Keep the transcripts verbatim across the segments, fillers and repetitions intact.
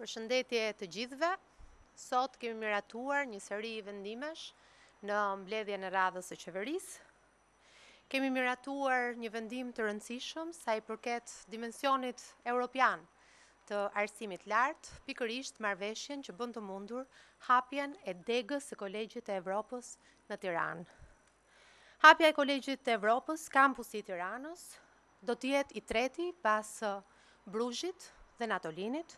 Përshëndetje të gjithëve. Sot kemi miratuar një seri vendimesh në mbledhjen e radhës së qeverisë. Kemi miratuar një vendim të rëndësishëm sa i përket dimensionit europian të arsimit lartë, pikërisht marrëveshjen që bën të mundur hapjen e degës së Kolegjit të Evropës në Tiranë. Hapja e Kolegjit të Evropës, kampusi i Tiranës, do të jetë i treti pas Bruzhit dhe Natolinit,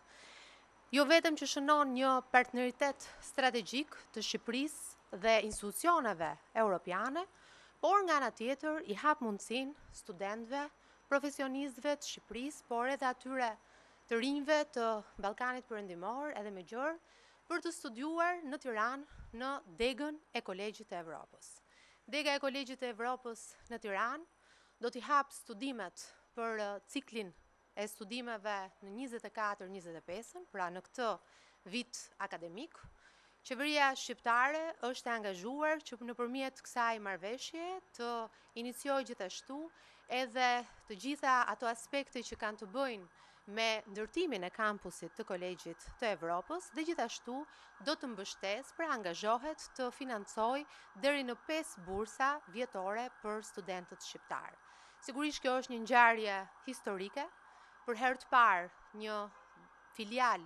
jo vetëm që shënon një partneritet strategjik të Shqipërisë dhe institucioneve europiane, por nga ana tjetër i hap mundësinë studentëve, profesionistëve të Shqipërisë, por edhe atyre të rinjve të Ballkanit Perëndimor edhe më gjërë, për të studiuar në Tiranë në degën e Kolegjit të Evropës. Dega e Kolegjit të Evropës në Tiranë do t'i hap studimet për ciklin e studimeve në njëzet e katër njëzet e pesën, pra në këtë vit akademik. Qeveria shqiptare është e angazhuar që nëpërmjet kësaj marrëveshje të iniciojë gjithashtu edhe të gjitha ato aspekte që kanë të bëjnë me ndërtimin e kampusit të Kolegjit të Evropës dhe gjithashtu do të mbështes pra angazhohet të financojë deri në pesë bursa vjetore për studentët shqiptar. Sigurisht kjo është një ngjarje historike. Për herë të parë, një filial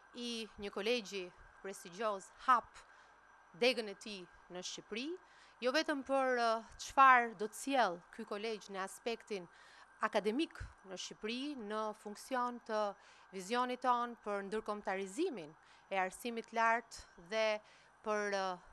i një kolegji prestigjioz hap degën e tij në Shqipëri, jo vetëm për çfarë do të sjellë ky kolegj në aspektin akademik në Shqipëri, në funksion të vizionit ton për ndërkombëtarizimin e arsimit lartë dhe për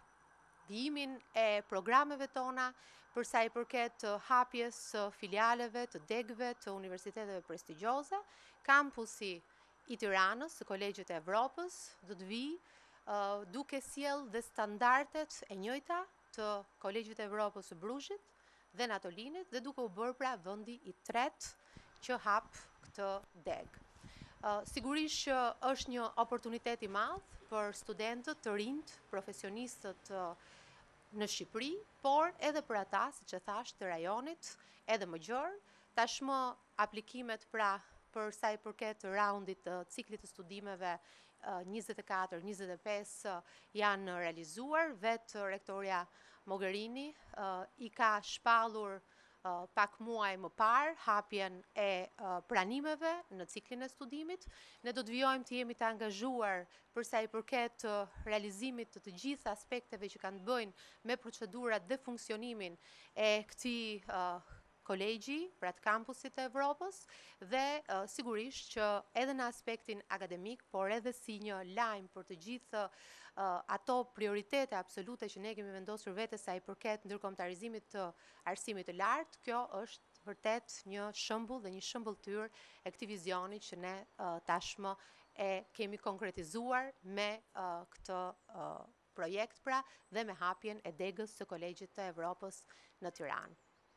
ndihimin e programeve tona, për sa i përket të hapjes së filialeve, të degëve, të universiteteve prestigjioze, kampusi i Tiranës, së Kolegjit të Evropës, do të vijë uh, duke sjellë dhe standardet e njëjta të Kolegjit të Evropës së Bruzhit dhe Natolinit dhe duke u bërë pra vendi i tretë që hap këtë degë. Uh, sigurisht që është një oportunitet i madh për studentët të rinjt, profesionistët uh, në Shqipëri, por edhe për ata, siç e thash, të rajonit, edhe më gjërë, tashmë aplikimet pra për sa i përket raundit të ciklit të studimeve njëzet e katër njëzet e pesë janë realizuar, vetë rektoria Mogherini i ka shpallur pak muaj më parë hapjen e pranimeve në ciklin e studimit. Ne do të vijojmë të jemi të angazhuar për sa i përket realizimit të të gjitha aspekteve që kanë të bëjnë me procedurat dhe funksionimin e këtij kolegji, pra të kampusit të Evropës, dhe uh, sigurisht që edhe në aspektin akademik, por edhe si një lajm për të gjithë uh, ato prioritete absolute që ne kemi vendosur vete sa i përket ndërkombëtarizimit të arsimit të lartë, kjo është vërtet një shembull dhe një shëmbëltyr e këtij vizioni që ne uh, tashmë e kemi konkretizuar me uh, këtë uh, projekt pra dhe me hapjen e degës së Kolegjit të Evropës në Tiranë.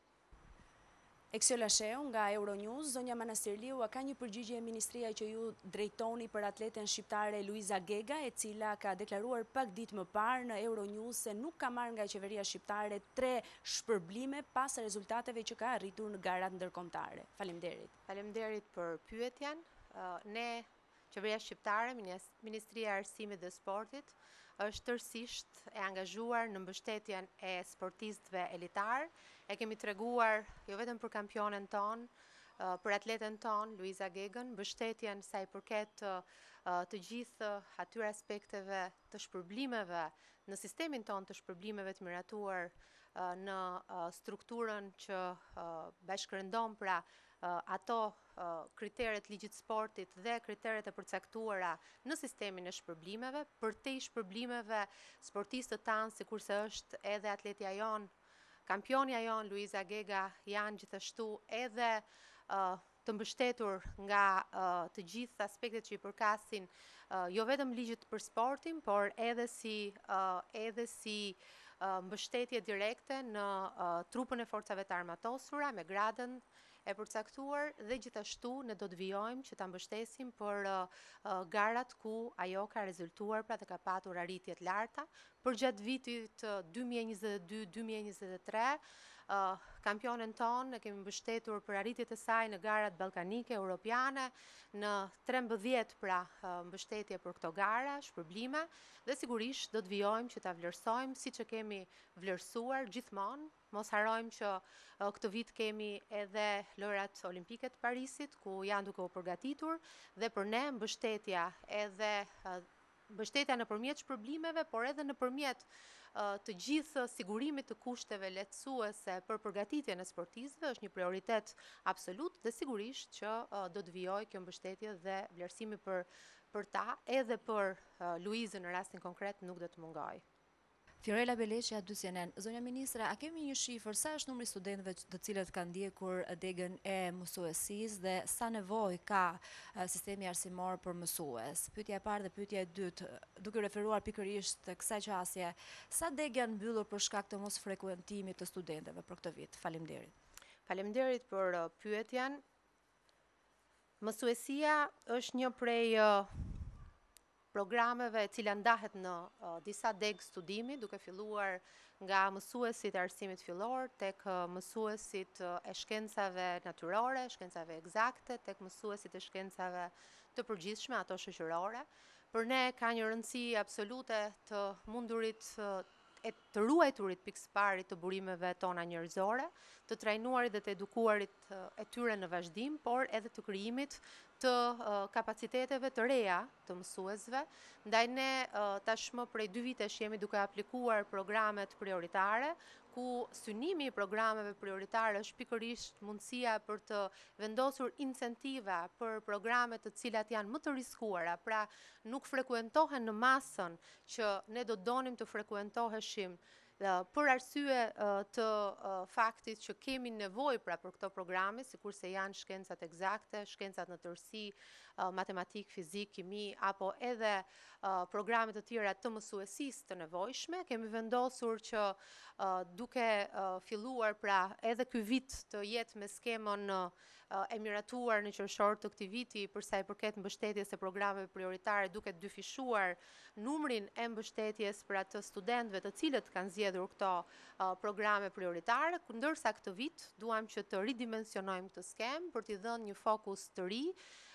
Ekselasheu nga Euronews, zonja Manastirliu, a ka një përgjigje e ministria që ju drejtoni për atleten shqiptare Luiza Gega, e cila ka deklaruar pak ditë më parë në Euronews se nuk ka marrë nga qeveria shqiptare tre shpërblime pas rezultateve që ka arritur në garat ndërkombëtare. Faleminderit. Faleminderit për pyetjen. Ne, qeveria shqiptare, Ministria e Arsimit dhe Sportit, është tërësisht e angazhuar në mbështetjen e sportistëve elitar. E kemi treguar jo vetëm për kampionen ton, për atleten ton, Luiza Gegën, mbështetjen sa i përket të gjithë atyre aspekteve të shpërblimeve në sistemin ton të shpërblimeve të miratuar në strukturën që bashkërendon pra ato kriteret ligjit sportit dhe kriteret e përcaktuara në sistemin e shpërblimeve, për te i shpërblimeve sportistët tanë, sikurse është edhe atletja jon, kampionja jon Luiza Gega, janë gjithashtu edhe uh, të mbështetur nga uh, të gjithë aspektet që i përkasin uh, jo vetëm ligjit për sportin, por edhe si, uh, edhe si uh, mbështetje direkte në uh, trupën e forcave të armatosura me gradën e përcaktuar dhe gjithashtu ne do të vijojmë që ta mbështesim për uh, uh, garat ku ajo ka rezultuar pra dhe ka patur arritje të larta. Për gjatë vitit uh, dy mijë e njëzet e dy dy mijë e njëzet e tre kampionen tonë, kemi mbështetur për arritjet e saj në garat ballkanike, europiane, në trembëdhjetë pra mbështetje për këto gara, shpërblime, dhe sigurisht do të vijojmë që ta vlerësojmë siç e kemi vlerësuar gjithmonë. Mos harrojmë që këtë vit kemi edhe lojrat olimpike të Parisit, ku janë duke u përgatitur, dhe për ne mbështetja edhe mbështetja nëpërmjet shpërblimeve, por edhe nëpërmjet të gjithë sigurimit të kushteve lehtësuese për përgatitjen e sportistëve është një prioritet absolut dhe sigurisht që do të vijojë kjo mbështetje dhe vlerësimi për për ta, edhe për Luizën në rastin konkret nuk do të mungojë. Fiorella Beleqja, dy C N N. Zonja Ministre, a kemi një shifër sa është numri studentëve të cilët kanë ndjekur degën e mësuesisë dhe sa nevojë ka sistemi arsimor për mësues? Pyetja e parë dhe pyetja e dytë, duke referuar pikërisht të kësaj qasje, sa degë janë mbyllur për shkak të mos frekuentimit të studentëve për këtë vit? Faleminderit. Faleminderit për pyetjen. Mësuesia është një prej programeve e cila ndahet në uh, disa degë studimi, duke filluar nga mësuesit e arsimit fillor, tek uh, mësuesit uh, e shkencave natyrore, shkencave eksakte, tek mësuesit e shkencave të përgjithshme, ato shoqërore. Për ne ka një rëndësi absolute të mundurit uh, e të ruajturit pikësparit të burimeve tona njerëzore, të trajnuarit dhe të edukuarit uh, e tyre në vazhdim, por edhe të krijimit të uh, kapaciteteve të reja të mësuesve. Ndaj ne uh, tashmë prej dy vitesh jemi duke aplikuar programet prioritare, ku synimi i programeve prioritare është pikërisht mundësia për të vendosur incentiva për programe të cilat janë më të riskuara, pra nuk frekuentohen në masën që ne do donim të frekuentoheshim, për arsye të faktit që kemi nevojë pra për këto programe, sikurse janë shkencat eksakte, shkencat në tërësi, matematik, fizik, kimi, apo edhe programe të tjera të mësuesisë të nevojshme. Kemi vendosur që duke filluar pra edhe ky vit të jetë me skemën e miratuar në qershor të këtij viti për sa i përket mbështetjes së programeve prioritare, duke dyfishuar numrin e mbështetjes për atë studentëve të cilët kanë zgjedhur këto programe prioritare, ndërsa këtë vit duam që të ridimensionojmë këtë skemë për t'i dhënë një fokus të ri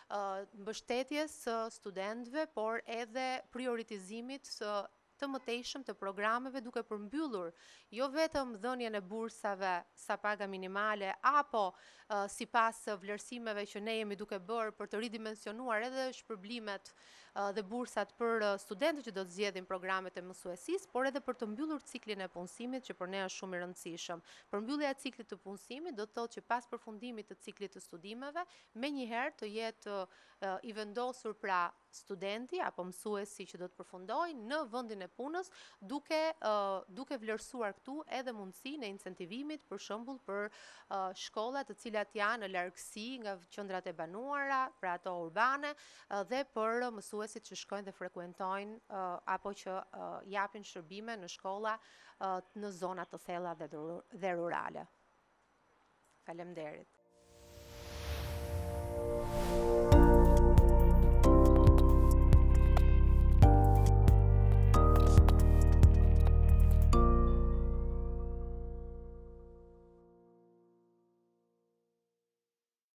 mbështetjes së studentëve, por edhe prioritizimit të mëtejshëm të programeve, duke përmbyllur jo vetëm dhënien e bursave sa paga minimale, apo uh, sipas vlerësimeve që ne jemi duke bërë për të ridimensionuar edhe shpërblimet uh, dhe bursat për uh, studentët që do të zgjedhin programet e mësuesisë, por edhe për të mbyllur ciklin e punësimit, që për ne është shumë i rëndësishëm. Përmbyllja e ciklit të punësimit do të thotë që pas përfundimit të ciklit të studimeve, menjëherë të jetë uh, i vendosur pra studenti apo mësuesi që do të përfundojë në vendin e punës, duke uh, duke vlerësuar këtu edhe mundësinë e incentivimit, për shembull për uh, shkolla të cilat janë në largësi nga qendrat e banuara, pra ato urbane, uh, dhe për mësuesit që shkojnë dhe frekuentojnë uh, apo që uh, japin shërbime në shkolla uh, në zona të thella dhe, dhe rurale. Faleminderit.